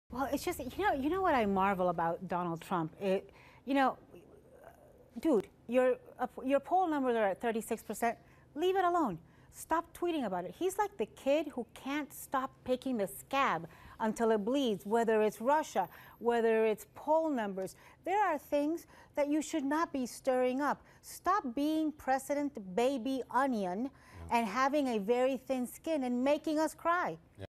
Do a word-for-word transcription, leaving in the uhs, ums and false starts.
Well, it's just, you know, you know what I marvel about Donald Trump? It, you know, dude, your, uh, your poll numbers are at thirty-six percent. Leave it alone. Stop tweeting about it. He's like the kid who can't stop picking the scab until it bleeds, whether it's Russia, whether it's poll numbers. There are things that you should not be stirring up. Stop being President Baby Onion and having a very thin skin and making us cry.